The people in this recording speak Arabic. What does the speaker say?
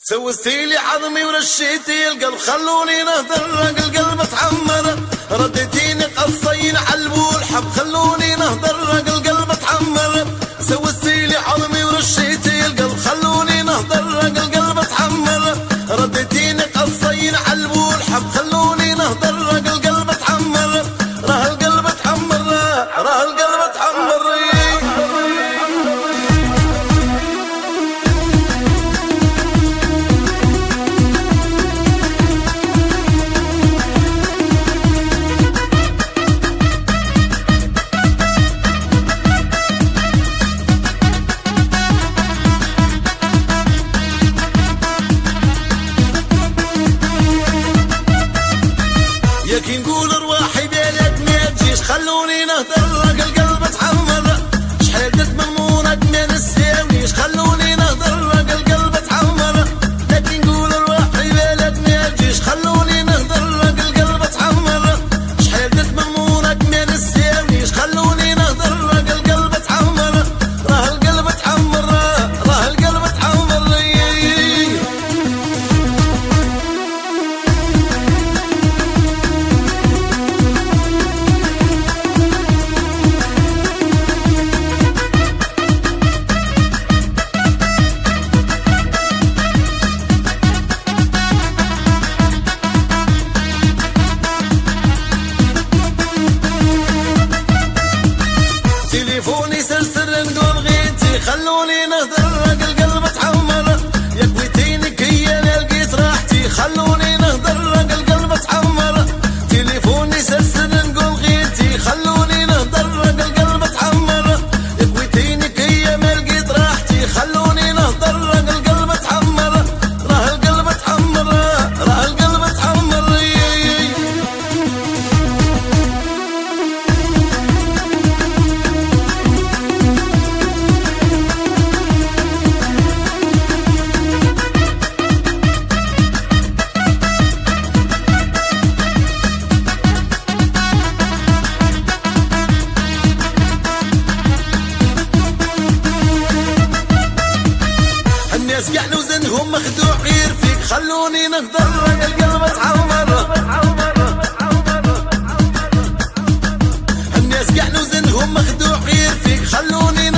سوستي لي عظمي ورشيتي القلب، خلوني نهدر القلب اتعمر، رديتيني قصين علبو الحب، خلوني نهدر القلب اتعمر. سوستي لي عظمي ورشيتي القلب، خلوني نهدر القلب اتعمر، رديتيني قصين علبو الحب، خلوني نهدر القلب اتعمر. راه القلب اتعمر، راه القلب اتعمر. ياكي نقول ارواحي بيدك ما تجيش، خلوني نهدر القلب اتعمر، شحال درت مضمونك ما نساونيش، خلوني نهدر القلب اتعمر. ياكي نقول ارواحي بيدك ما تجيش، خلوني نهدر القلب اتعمر، شحال درت مضمونك ما نساونيش، خلوني نهدر القلب اتعمر. راه القلب اتعمر، راه القلب اتعمر. تليفوني سرسر نقول غيتي، خلوني نهدر القلب اتعمر، يا كويتيني كي انا لقيت راحتي، خلوني نهدر القلب اتعمر. تليفوني سرسر نقول غيتي، خلوني نهدر القلب اتعمر، يا كويتيني كي ما لقيت راحتي، خلوني نهدر القلب اتعمر. راه القلب اتعمر، راه القلب اتعمر. الناس قاع وزنهم مخدوع غير فيك، خلوني نهدر القلب اتعمر. الناس قاع وزنهم مخدوع غير فيك، خلوني